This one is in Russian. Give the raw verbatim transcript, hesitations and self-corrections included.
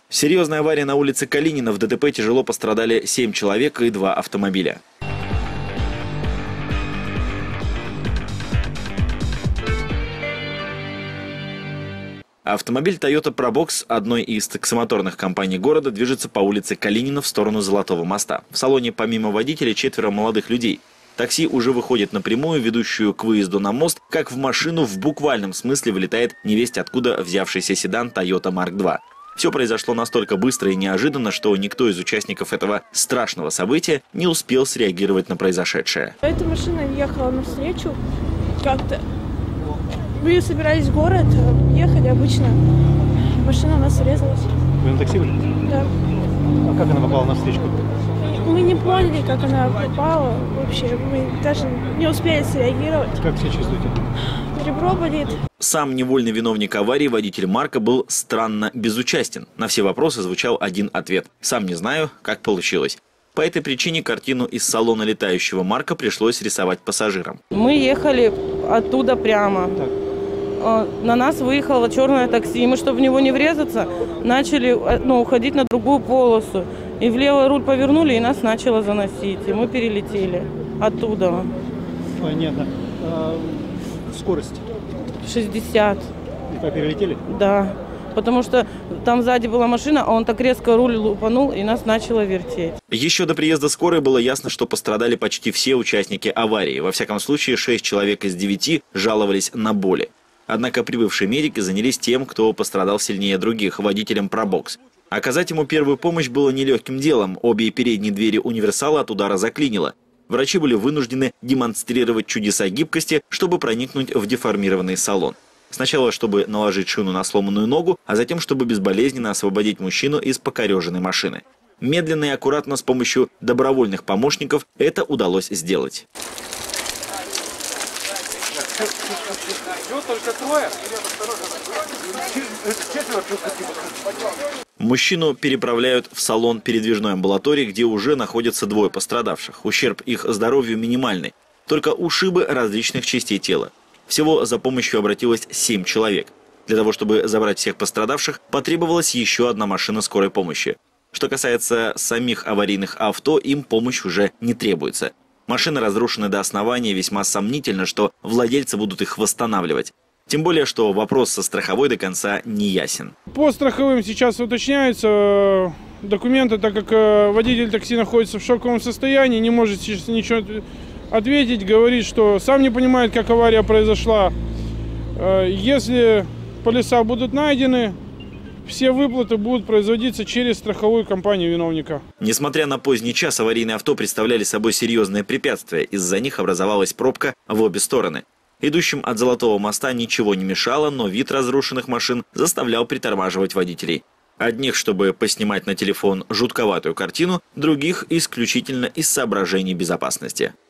Серьезная авария на улице Калинина. В ДТП тяжело пострадали семь человек и два автомобиля. Автомобиль Toyota Probox одной из таксомоторных компаний города движется по улице Калинина в сторону Золотого моста. В салоне помимо водителя четверо молодых людей. Такси уже выходит на прямую, ведущую к выезду на мост, как в машину в буквальном смысле вылетает невесть откуда взявшийся седан Toyota Марк два. Все произошло настолько быстро и неожиданно, что никто из участников этого страшного события не успел среагировать на произошедшее. Эта машина ехала навстречу как-то. Мы собирались в город, ехали обычно. Машина у нас врезалась. Вы на такси были? Да. А как она попала навстречу? Мы не поняли, как она попала. Вообще, мы даже не успели среагировать. Как себя чувствуете? Ребро болит. Сам невольный виновник аварии, водитель Марка, был странно безучастен. На все вопросы звучал один ответ: «Сам не знаю, как получилось». По этой причине картину из салона летающего Марка пришлось рисовать пассажирам. Мы ехали оттуда прямо. Так. На нас выехало черное такси. Мы, чтобы в него не врезаться, начали ну, уходить на другую полосу. И в левый руль повернули, и нас начало заносить. И мы перелетели оттуда. Понятно. А, скорость? шестьдесят. И как, перелетели? Да. Потому что там сзади была машина, а он так резко руль лупанул, и нас начало вертеть. Еще до приезда скорой было ясно, что пострадали почти все участники аварии. Во всяком случае, шесть человек из девяти жаловались на боли. Однако прибывшие медики занялись тем, кто пострадал сильнее других – водителем Probox. Оказать ему первую помощь было нелегким делом. Обе передние двери универсала от удара заклинило. Врачи были вынуждены демонстрировать чудеса гибкости, чтобы проникнуть в деформированный салон. Сначала, чтобы наложить шину на сломанную ногу, а затем, чтобы безболезненно освободить мужчину из покореженной машины. Медленно и аккуратно с помощью добровольных помощников это удалось сделать. Мужчину переправляют в салон передвижной амбулатории, где уже находятся двое пострадавших. Ущерб их здоровью минимальный, только ушибы различных частей тела. Всего за помощью обратилось семь человек. Для того, чтобы забрать всех пострадавших, потребовалась еще одна машина скорой помощи. Что касается самих аварийных авто, им помощь уже не требуется. Машины разрушены до основания, весьма сомнительно, что владельцы будут их восстанавливать. Тем более, что вопрос со страховой до конца не ясен. По страховым сейчас уточняются документы, так как водитель такси находится в шоковом состоянии, не может сейчас ничего ответить, говорит, что сам не понимает, как авария произошла. Если полиса будут найдены, все выплаты будут производиться через страховую компанию виновника. Несмотря на поздний час, аварийные авто представляли собой серьезное препятствие. Из-за них образовалась пробка в обе стороны. Идущим от Золотого моста ничего не мешало, но вид разрушенных машин заставлял притормаживать водителей. Одних, чтобы поснимать на телефон жутковатую картину, других исключительно из соображений безопасности.